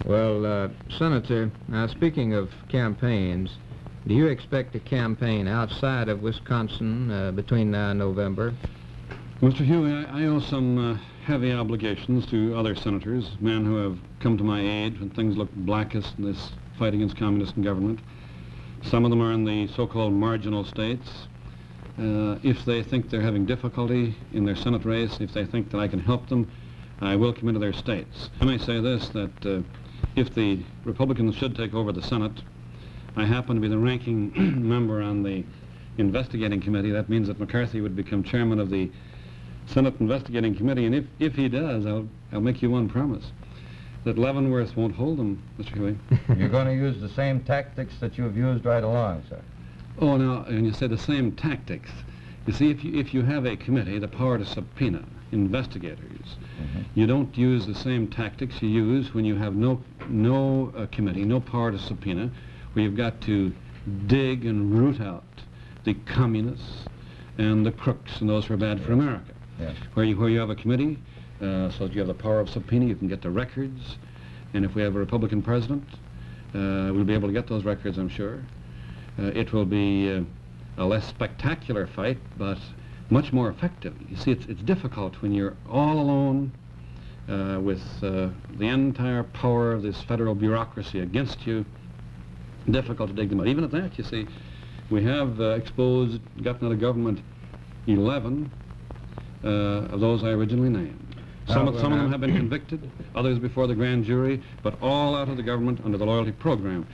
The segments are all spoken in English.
Well, Senator, now speaking of campaigns, do you expect a campaign outside of Wisconsin between now and November? Mr. Huey, I owe some heavy obligations to other senators, men who have come to my aid when things look blackest in this fight against communism government. Some of them are in the so-called marginal states. If they think they're having difficulty in their Senate race, if they think that I can help them, I will come into their states. I may say this, that if the Republicans should take over the Senate, I happen to be the ranking member on the investigating committee. That means that McCarthy would become chairman of the Senate investigating committee, and if he does, I'll make you one promise, that Leavenworth won't hold them, Mr. Huey. You're going to use the same tactics that you have used right along, sir. Oh, now, when you say the same tactics, you see, if you have a committee, the power to subpoena investigators, you don't use the same tactics you use when you have no committee, no power to subpoena, where you've got to dig and root out the communists and the crooks and those who are bad for America. Yes. Where you have a committee, so that you have the power of subpoena, you can get the records, and if we have a Republican president, we'll be able to get those records, I'm sure. It will be a less spectacular fight, but much more effective. You see, it's difficult when you're all alone with the entire power of this federal bureaucracy against you. Difficult to dig them out. Even at that, you see, we have gotten out of government 11 of those I originally named. Some of them have been convicted, others before the grand jury, but all out of the government under the loyalty program.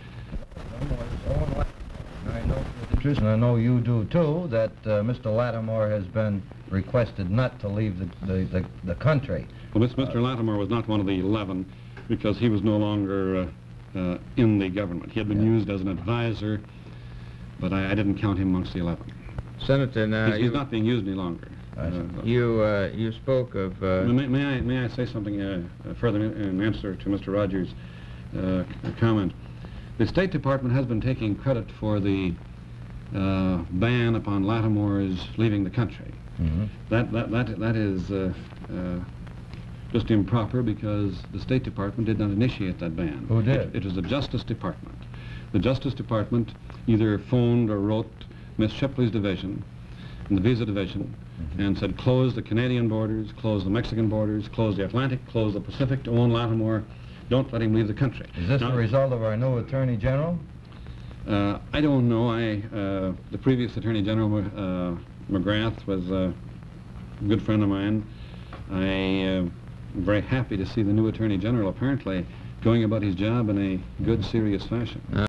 I know with interest, and I know you do too, that Mr. Lattimore has been requested not to leave the country. Well, Mr. Lattimore was not one of the 11 because he was no longer in the government. He had been used as an advisor, but I didn't count him amongst the 11. Senator, now he's not being used any longer. You spoke of... May I say something further in answer to Mr. Rogers' comment? The State Department has been taking credit for the ban upon Lattimore's leaving the country. That is just improper because the State Department did not initiate that ban. Who did? It was the Justice Department. The Justice Department either phoned or wrote Miss Shipley's division, and the Visa Division, and said close the Canadian borders, close the Mexican borders, close the Atlantic, close the Pacific to own Lattimore. Don't let him leave the country. Is this the result of our new Attorney General? I don't know. The previous Attorney General, McGrath, was a good friend of mine. I am very happy to see the new Attorney General apparently going about his job in a good, serious fashion.